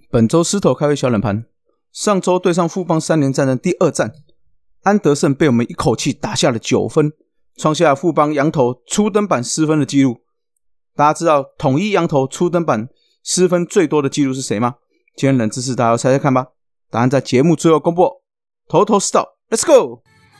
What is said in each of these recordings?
本周狮头开胃小冷盘，上周对上富邦3连战的第2战，安德胜被我们一口气打下了9分，创下富邦洋投初登板失分的纪录。大家知道统一洋投初登板失分最多的纪录是谁吗？今天冷知识大家要猜猜看吧，答案在节目最后公布。头头是道 ，Let's go！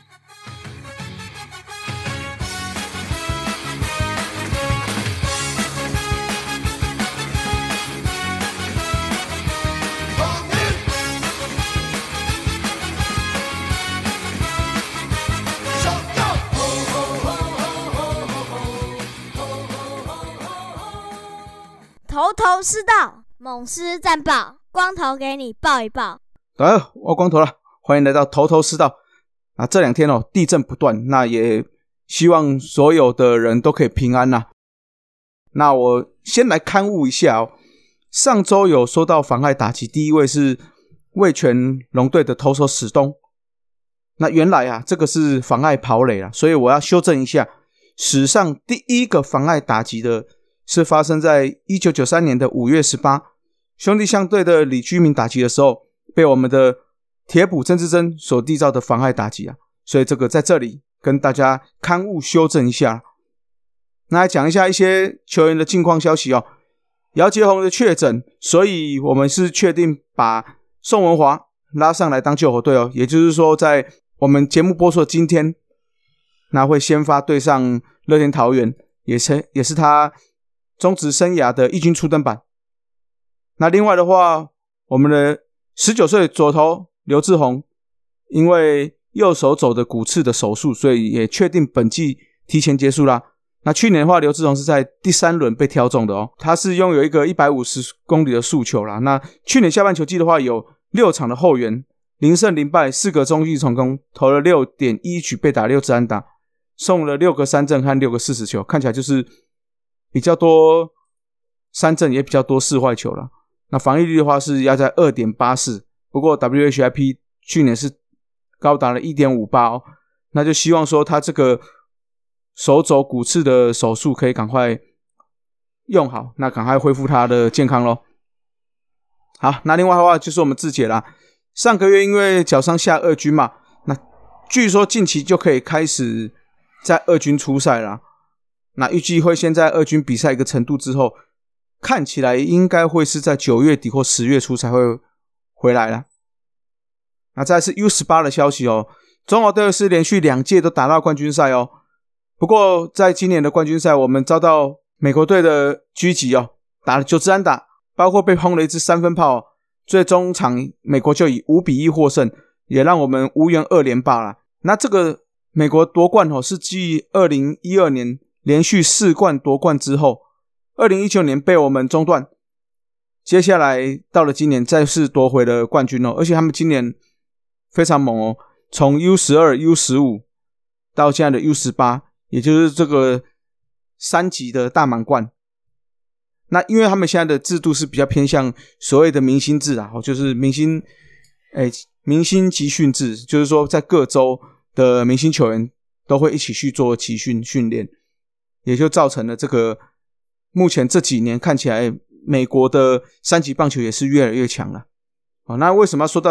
头头是道，猛狮战报，光头给你报一报。 大家好，我光头了，欢迎来到头头是道。这2天地震不断，那也希望所有的人都可以平安啦。那我先来勘误一下上周有收到妨碍打击，第一位是味全龙队的投手史东。那原来这个是妨碍跑垒啦，所以我要修正一下，史上第一个妨碍打击的是发生在1993年的5月18，兄弟象队的李居明打击的时候，被我们的铁捕曾智珍所缔造的妨碍打击所以这个在这里跟大家勘误修正一下。那来讲一下一些球员的近况消息姚杰宏的确诊，所以我们是确定把宋文华拉上来当救火队也就是说在我们节目播出的今天，那会先发对上乐天桃园，也是他中职生涯的一军初登板。那另外的话，我们的19岁左投刘志宏因为右手肘的骨刺的手术，所以也确定本季提前结束啦。那去年的话，刘志宏是在第3轮被挑中的他是拥有一个150公里的速球啦。那去年下半球季的话，有6场的后援，0胜0败，4个中继成功，投了 6.1 局，被打6支安打，送了6个三振和6个40球，看起来就是比较多三振，也比较多四坏球啦。那防御率的话是压在 2.84， 不过 WHIP 去年是高达了 1.58那就希望说他这个手肘骨刺的手术可以赶快用好，那赶快恢复他的健康咯。好，那另外的话就是我们志杰啦，上个月因为脚伤下2军嘛，那据说近期就可以开始在2军出赛啦。那预计会先在2军比赛一个程度之后，看起来应该会是在9月底或10月初才会回来啦。那再来是 U18 的消息中华队是连续2届都打到冠军赛不过在今年的冠军赛，我们遭到美国队的狙击打了9支安打，包括被轰了1支3分炮最终场美国就以5-1获胜，也让我们无缘2连霸啦。那这个美国夺冠是继2012年连续4冠夺冠之后，2019年被我们中断，接下来到了今年再次夺回了冠军而且他们今年非常猛从 U12、U15 到现在的 U18， 也就是这个3级的大满贯。那因为他们现在的制度是比较偏向所谓的明星制就是明星集训制，就是说在各州的明星球员都会一起去做集训练，也就造成了这个目前这几年看起来美国的3级棒球也是越来越强了。那为什么要说到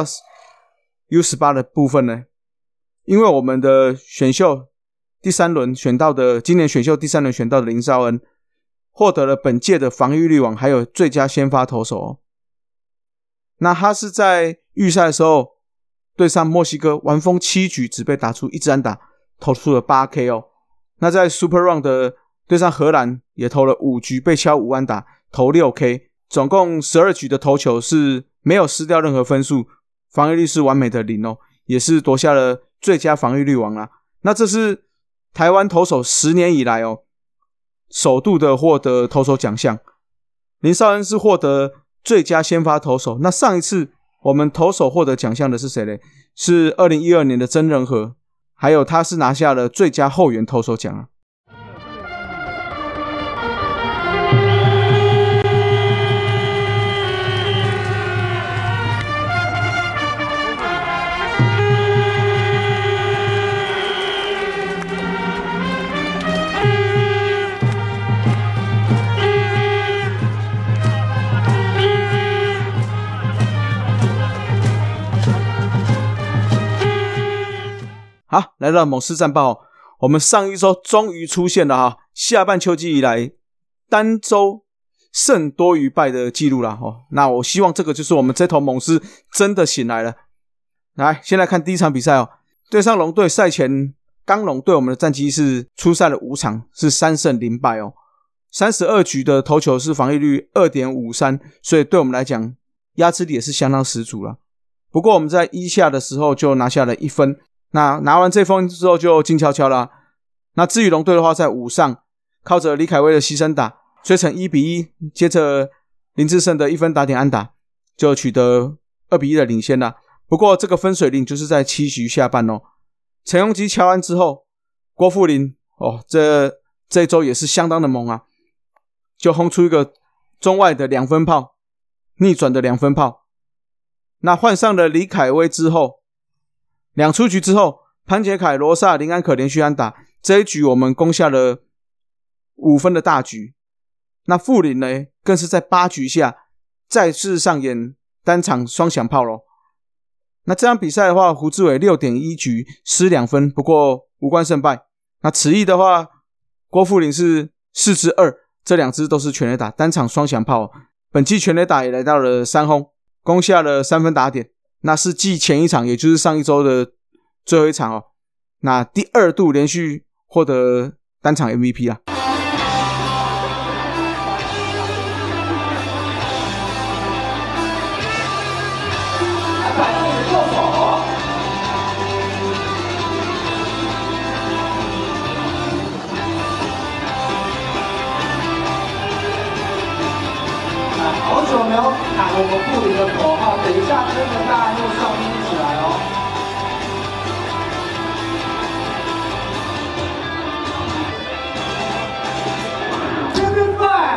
U18 的部分呢？因为我们的选秀第3轮选到的，今年选秀第3轮选到的林少恩获得了本届的防御率王还有最佳先发投手那他是在预赛的时候对上墨西哥完封7局，只被打出1支安打，投出了 8K 那在 Super Round 的对上荷兰也投了5局，被敲5安打，投 6K， 总共12局的投球是没有失掉任何分数，防御率是完美的0也是夺下了最佳防御率王啦。那这是台湾投手10年以来首度的获得投手奖项。林少恩是获得最佳先发投手，那上一次我们投手获得奖项的是谁呢？是2012年的曾仁和，还有他是拿下了最佳后援投手奖好，来到猛狮战报我们上一周终于出现了下半秋季以来单周胜多于败的记录啦那我希望这个就是我们这头猛狮真的醒来了。来，先来看第一场比赛对上龙队，赛前刚龙对我们的战绩是出赛了5场，是3胜0败32局的投球是防御率 2.53， 所以对我们来讲压制力也是相当十足啦。不过我们在1下的时候就拿下了1分，那拿完这分之后就静悄悄啦。那至于龙队的话，在5上靠着李凯威的牺牲打追成1-1，接着林志胜的1分打点安打就取得2-1的领先啦。不过这个分水岭就是在7局下半陈鏞基敲安之后，郭富林这一周也是相当的猛就轰出一个中外的2分炮，逆转的2分炮。那换上了李凯威之后，2出局之后，潘杰凯、罗萨、林安可连续安打，这一局我们攻下了5分的大局。那富林呢，更是在8局下再次上演单场双响炮咯。那这场比赛的话，胡志伟 6.1 局失2分，不过无关胜败。那此役的话，郭富林是4支2，这2支都是全垒打，单场双响炮。本季全垒打也来到了3轰，攻下了3分打点，那是继前一场也就是上一周的最后一场那第2度连续获得单场 MVP 啦。 好久没有喊我们富林的口号，等一下真的大家又上音起来这边快，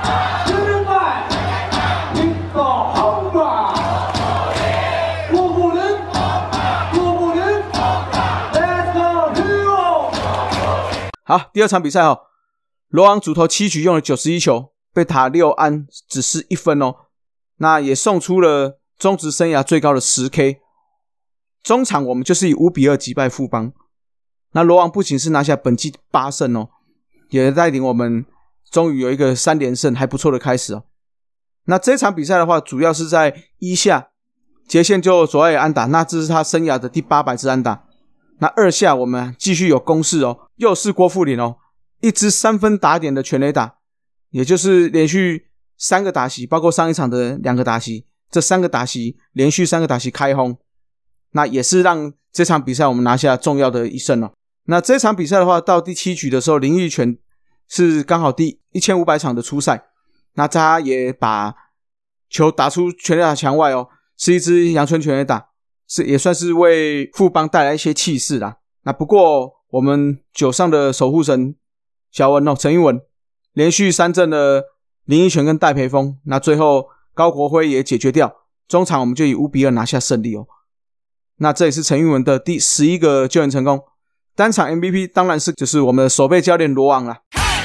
听到好吧？郭富林 ，Let's go hero！ 好，第2场比赛罗昂主投7局用了91球，被打6安，只失1分那也送出了中职生涯最高的 10K。 中场我们就是以5-2击败富邦。那罗昂不仅是拿下本季8胜也带领我们终于有一个3连胜还不错的开始那这场比赛的话，主要是在1下接线就左外野安打，那这是他生涯的第800支安打。那2下我们继续有攻势又是郭富林1支3分打点的全垒打，也就是连续3个打席，包括上一场的2个打席，这3个打席连续3个打席开轰，那也是让这场比赛我们拿下重要的1胜那这场比赛的话，到第7局的时候，林育全是刚好第1500场的出赛，那他也把球打出全垒打墙外是一支阳春全垒打，也算是为富邦带来一些气势啦。那不过我们9上的守护神小文陈玉文连续3振了林育全跟戴培峰，那最后高国辉也解决掉，中场我们就以5-2拿下胜利那这也是陈玉文的第11个救援成功。单场 MVP 当然是就是我们的守备教练罗昂啦。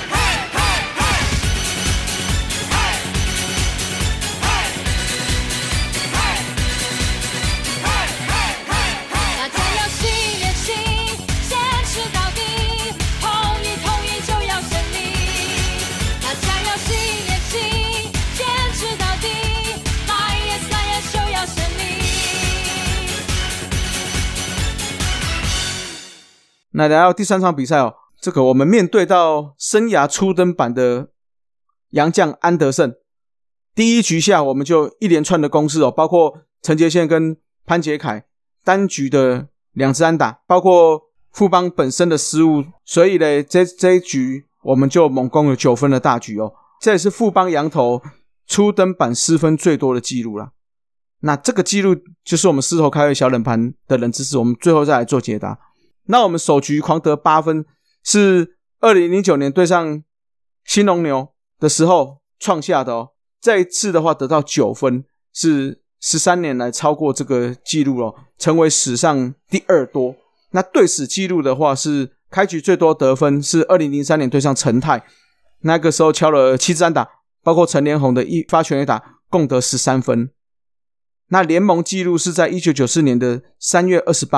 那来到第3场比赛这个我们面对到生涯初登板的洋将安德胜，第1局下我们就一连串的攻势包括陈杰宪跟潘杰凯单局的2支安打，包括富邦本身的失误，所以呢这一局我们就猛攻了9分的大局这也是富邦洋投初登板失分最多的记录啦。那这个记录就是我们狮头开胃小冷盘的冷知识，我们最后再来做解答。那我们首局狂得8分，是2009年对上新龙牛的时候创下的这一次的话得到9分，是13年来超过这个记录成为史上第2多。那队史记录的话是开局最多得分是2003年对上陈泰，那个时候敲了7支安打，包括陈连宏的1发全垒打，共得13分。那联盟记录是在1994年的3月28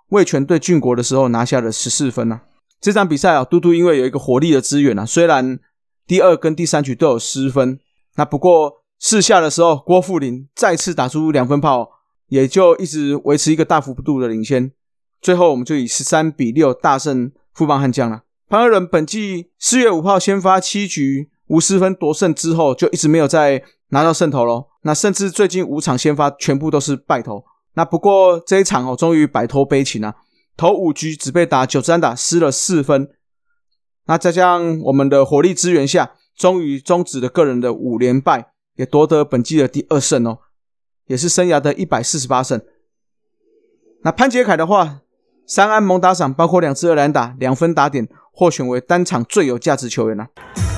味全对俊国的时候拿下了14分啊。这场比赛啊，嘟嘟因为有一个火力的支援啊，虽然第2跟第3局都有失分，那不过4下的时候郭富林再次打出2分炮，也就一直维持一个大幅度的领先，最后我们就以13-6大胜富邦悍将了。潘二伦本季4月5号先发7局无失分夺胜之后，就一直没有再拿到胜投咯，那甚至最近5场先发全部都是败投。那不过这一场终于摆脱悲情啊，投5局只被打9支安打，失了4分。那再加上我们的火力支援下，终于终止了个人的5连败，也夺得本季的第2胜哦，也是生涯的148胜。那潘杰凯的话，3安猛打赏，包括2支2垒打，2分打点，获选为单场最有价值球员啊。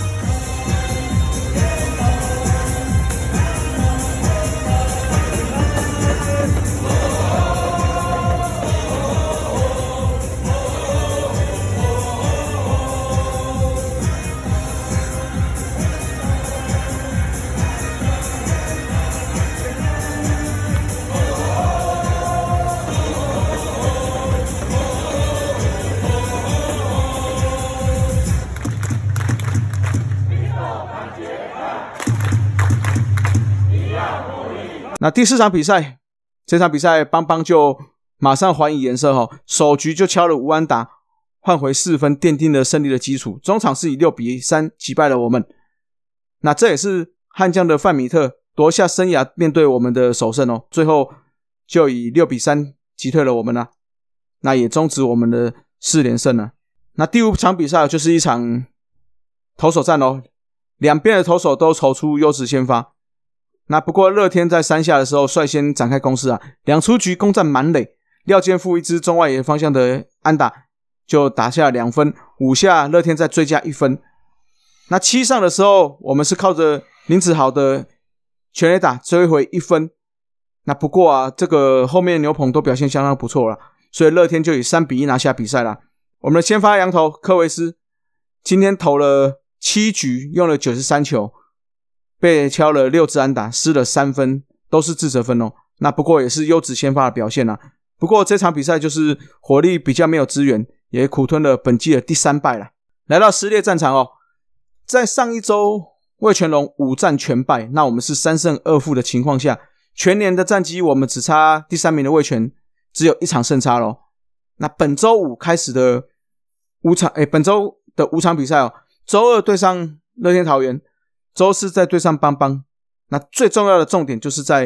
那第4场比赛，这场比赛邦邦就马上还以颜色齁，首局就敲了5安打，换回4分，奠定了胜利的基础。中场是以6-3击败了我们。那这也是悍将的范米特夺下生涯面对我们的首胜哦，最后就以6-3击退了我们啦。那也终止我们的4连胜了。那第5场比赛就是一场投手战哦，两边的投手都投出优质先发。那不过乐天在3下的时候率先展开攻势啊，2出局攻占满垒，廖健富一支中外野方向的安打就打下2分，5下乐天再追加1分。那7上的时候，我们是靠着林子豪的全垒打追回1分。那不过啊，这个后面牛棚都表现相当不错啦，所以乐天就以3-1拿下比赛啦。我们的先发洋投科维斯今天投了7局，用了93球，被敲了6支安打，失了3分，都是自责分哦。那不过也是优质先发的表现啦。不过这场比赛就是火力比较没有支援，也苦吞了本季的第3败啦。来到撕裂战场哦，在上一周味全龙5战全败，那我们是3胜2负的情况下，全年的战绩我们只差第3名的味全只有1场胜差咯。那本周5开始的本周的5场比赛哦，周2对上乐天桃园，周4再对上邦邦。那最重要的重点就是在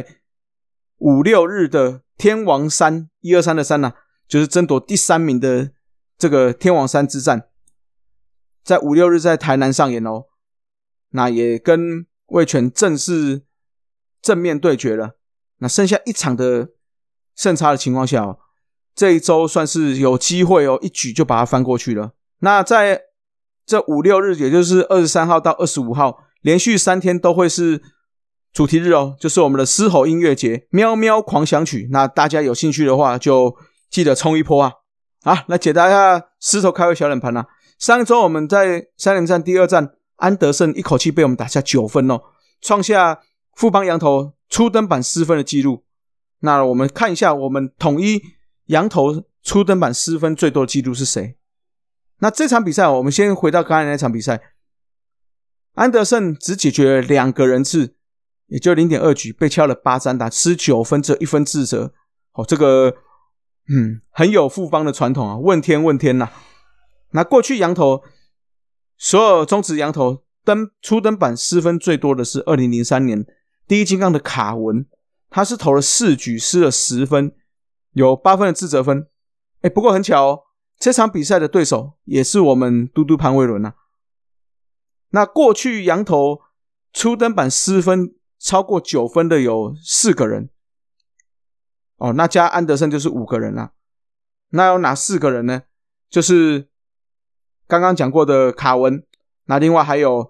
5、6日的天王山123的3就是争夺第3名的这个天王山之战，在5、6日在台南上演哦。那也跟味全正式正面对决了。那剩下1场的胜差的情况下哦，这一周算是有机会哦，一举就把它翻过去了。那在这5、6日，也就是23号到25号，连续3天都会是主题日哦，就是我们的狮吼音乐节喵喵狂想曲。那大家有兴趣的话就记得冲一波啊。好，来解答一下狮头开胃小冷盘啊。上一周我们在3连战第2战，安德胜一口气被我们打下9分哦，创下富邦洋投初登板失分的记录。那我们看一下我们统一洋投初登板失分最多的记录是谁。那这场比赛我们先回到刚才那场比赛，安德胜只解决了2个人次，也就 0.2 局，被敲了8支安打，失9分，只有1分自责。这个很有富邦的传统啊，问天问天啊。那过去洋投所有中职洋投初登板失分最多的是2003年第一金刚的卡文，他是投了4局失了10分，有8分的自责分。不过很巧哦，这场比赛的对手也是我们嘟嘟潘威伦啊。那过去洋投初登板失分超过9分的有4个人哦，那加安德胜就是5个人啦。那有哪4个人呢？就是刚刚讲过的卡文，那另外还有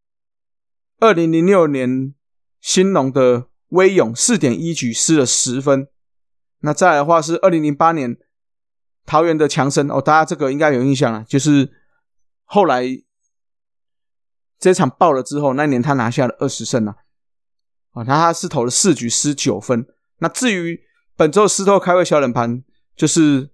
2006年兴农的威勇 4.1 局失了10分。那再来的话是2008年桃园的强生哦，大家这个应该有印象啦，就是后来这场爆了之后，那年他拿下了20胜啦。他是投了4局失9分。那至于本周狮头开胃小冷盘，就是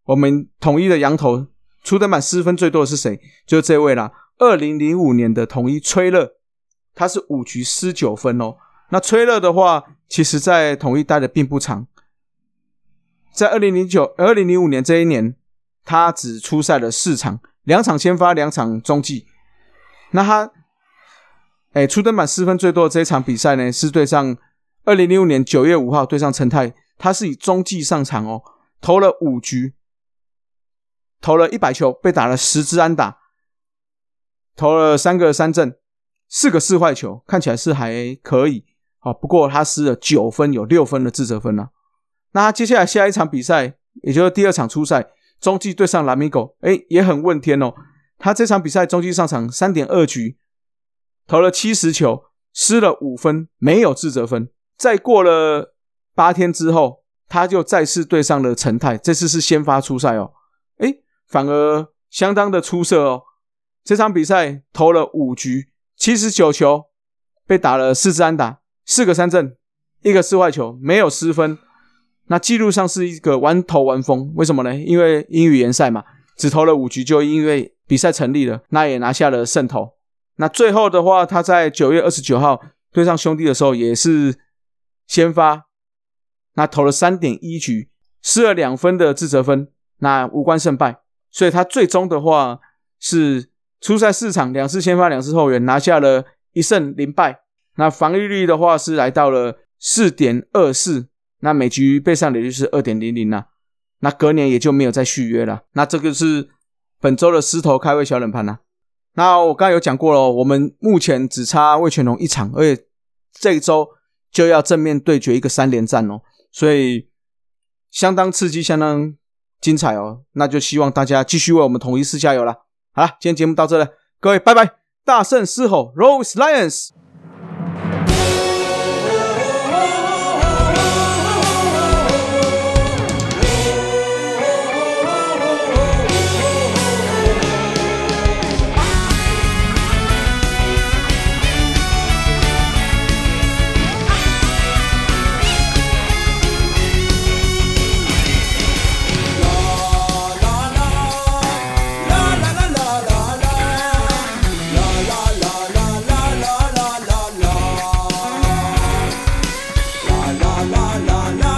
我们统一的洋投初登板失分最多的是谁？就是这位啦，2005年的统一崔乐，他是5局失9分哦。那崔乐的话，其实在统一待的并不长，在2005年这一年，他只出赛了4场，2场先发，2场中继。那他初登板失分最多的这一场比赛呢，是对上2005年9月5号对上陈泰，他是以中继上场哦，投了5局，投了100球，被打了10支安打，投了3个三振，4个4坏球，看起来是还可以。不过他失了9分，有6分的自责分啊。那他接下来下一场比赛，也就是第2场初赛，中继对上拉米狗，也很问天哦。他这场比赛中继上场 3.2 局，投了70球，失了5分，没有自责分。再过了8天之后，他就再次对上了陈泰，这次是先发出赛哦。反而相当的出色哦。这场比赛投了5局，79球，被打了4支安打，4个三振，1个4坏球，没有失分。那记录上是一个完投完封，为什么呢？因为英语联赛嘛，只投了5局就因为比赛成立了，那也拿下了胜投。那最后的话，他在9月29号对上兄弟的时候也是先发，那投了 3.1 局，失了2分的自责分，那无关胜败。所以他最终的话是出赛4场，2次先发2次后援，拿下了1胜0败。那防御率的话是来到了 4.24， 那每局被上垒率是 2.00 啊。那隔年也就没有再续约了。那这个是本周的狮头开胃小冷盘啊。那我刚才有讲过了，我们目前只差味全龙1场，而且这一周就要正面对决一个3连战哦，所以相当刺激，相当精彩哦。那就希望大家继续为我们统一狮加油啦。好啦，今天节目到这了，各位拜拜，大胜狮吼 Rose Lions。 la la